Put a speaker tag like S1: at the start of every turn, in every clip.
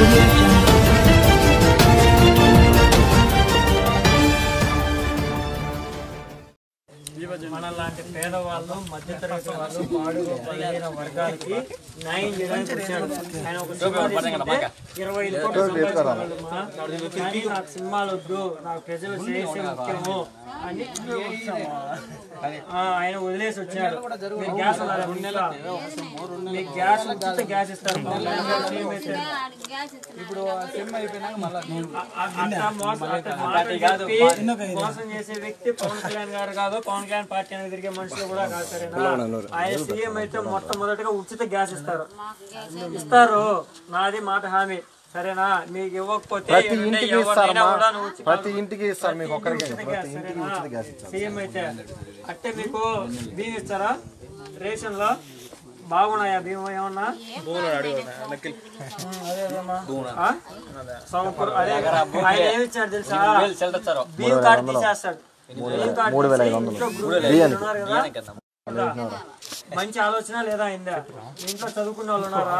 S1: మనలాంటి పేదవాళ్ళు మధ్యతరగతి వాళ్ళు పాడుగో బలహీన వర్గాలకి న్యాయం చేయడానికి వచ్చాడు. ఆయన ఒక 25 కోట్లు కానీ నాకు సినిమాలు వద్దు, నాకు ప్రజలు చేసే ముఖ్యము అని ఆయన వదిలేసి వచ్చాడు. మీరు గ్యాస్ మీకు గ్యాస్ ఉచిత గ్యాస్ ఇస్తారు. ఇప్పుడు మోసం చేసే వ్యక్తి పవన్ కళ్యాణ్ గారు కాదు, పవన్ కళ్యాణ్ పార్టీ అనేది తిరిగే మనుషులు కూడా కాదు. సరేనా? ఆయన సీఎం అయితే మొట్టమొదటిగా ఉచిత గ్యాస్ ఇస్తారు. నాది మాట హామీ. సరేనా? మీకు ఇవ్వకపోతే
S2: ప్రతి ఇంటికి ఇస్తారు. మీకు
S1: సీఎం అయితే అంటే మీకు బియ్యం ఇస్తారా? రేషన్ లో బాగున్నాయా బియ్యం? ఏమన్నా ఆయన ఏమి ఇచ్చాడు తెలుసా? బియ్యం కార్డు తీసేస్తాడు. మంచి ఆలోచన లేదా అయిందా? ఇంట్లో చదువుకున్న వాళ్ళు ఉన్నారా?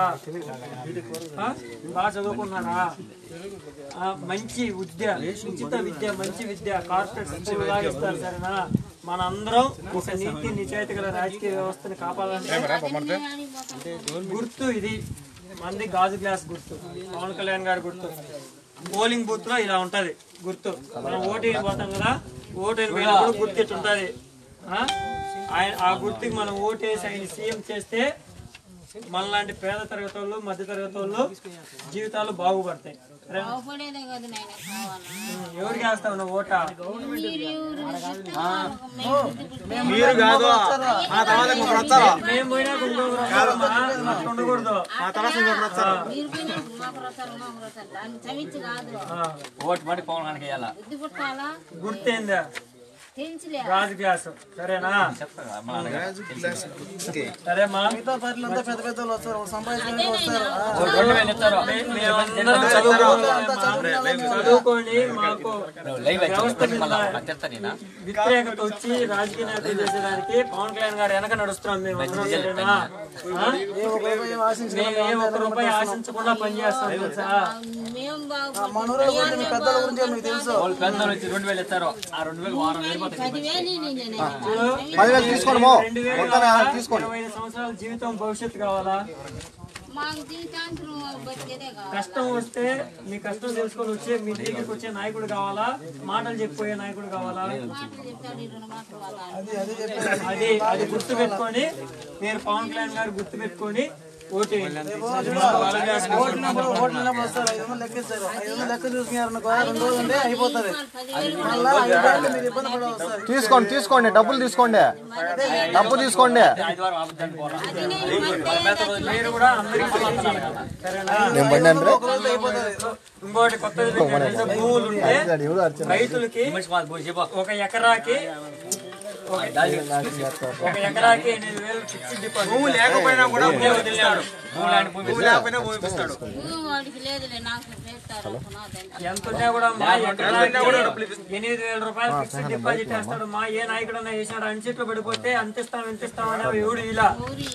S1: బాగా చదువుకున్నారా? మంచి విద్య, ఉచిత విద్య, మంచి విద్య కార్పొరేట్ స్కూల్ లాగా ఇస్తారు. సరేనా? మనందరం ఒక నీతి నిజాయితీ గల రాజకీయ వ్యవస్థని కాపాడాలంటే గుర్తు ఇది మంది గాజు గ్లాస్ గుర్తు, పవన్ కళ్యాణ్ గారి గుర్తు. పోలింగ్ బూత్ లో ఇలా ఉంటది గుర్తు. మనం ఓటు పోతాం కదా, ఓటు వేసినప్పుడు గుర్తు ఇట్లా ఉంటది. ఆ గుర్తుకి మనం ఓటేసి ఆయన సీఎం చేస్తే మనలాంటి పేద తరగతి వాళ్ళు, మధ్య తరగతి వాళ్ళు జీవితాలు బాగుపడతాయి. ఎవరికి వేస్తావు నువ్వు ఓటా? మేము పోయినా ఉండకూడదు. గుర్తేందా? గాజు గ్లాస్. సరేనా? సరేమా? చదువుకోండి. మాకు వ్యతిరేకత వచ్చి రాజకీయ నాయకులు చేసేదానికి పవన్ కళ్యాణ్ గారు వెనక నడుస్తున్నాం మేము. సరేనా? మేము ఏ ఒక్క రూపాయి ఆశించకుండా పనిచేస్తాం. తెలుసా? 2000 ఇస్తారు. ఆ 2000 వారం
S2: 10,000 తీసుకోండి.
S1: 25 సంవత్సరాల జీవితం భవిష్యత్తు కావాలా? కష్టం వస్తే మీ కష్టం తెలుసుకొని వచ్చే మీ దగ్గరికి వచ్చే నాయకుడు కావాలా? మాటలు చెప్పిపోయే నాయకుడు కావాలా? అది గుర్తు పెట్టుకొని మీరు పవన్ కళ్యాణ్ గారు గుర్తు పెట్టుకొని
S2: తీసుకోండి, తీసుకోండి, డబ్బులు తీసుకోండి, డబ్బు తీసుకోండి.
S1: ఇంకోటి కొత్తది భూములు ఉంటే రైతులకి ఒక ఎకరాకి 8,000 ఫిక్స్డ్ డిపాజిట్. భూమి లేకపోయినా కూడా ఎంత ఉన్నా కూడా 8,000 రూపాయలు ఫిక్స్డ్ డిపాజిట్ వేస్తాడు. మా ఏ నాయకుడన్నా వేసాడు అన్సిట్లో పడిపోతే అంతిస్తాం ఇంతిస్తామనే ఎవడు ఇలా.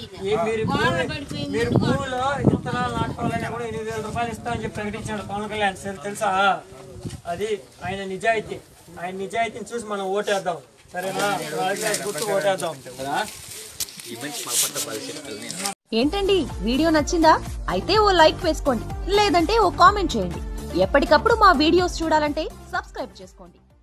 S1: మీరు భూమిలో విత్తనాలు నాటుకోవాలన్నా కూడా 8,000 రూపాయలు ఇస్తామని చెప్పి ప్రకటించాడు పవన్ కళ్యాణ్. తెలుసా? అది ఆయన నిజాయితీ. ఆయన నిజాయితీని చూసి మనం ఓటేద్దాం. సరేనా? గుర్తు ఓటేద్దాం.
S3: ఏంటండి వీడియో నచ్చిందా? అయితే ఓ లైక్ వేసుకోండి, లేదంటే ఓ కామెంట్ చేయండి. ఎప్పటికప్పుడు మా వీడియోస్ చూడాలంటే సబ్స్క్రైబ్ చేసుకోండి.